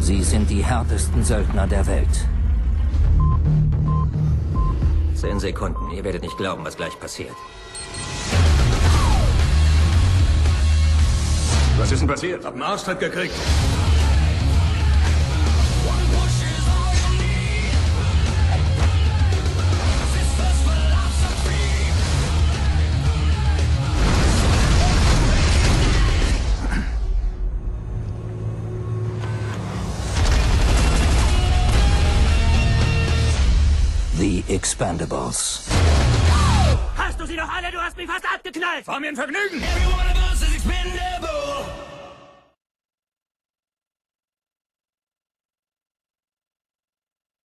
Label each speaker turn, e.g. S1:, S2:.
S1: Sie sind die härtesten Söldner der Welt.
S2: 10 Sekunden. Ihr werdet nicht glauben, was gleich passiert.
S3: Was ist denn passiert?
S4: Hab einen Austritt gekriegt.
S1: The Expendables.
S4: Hast du sie noch alle? Du hast mich fast abgeknallt.
S3: War mir ein Vergnügen.
S4: Every one of us is expendable.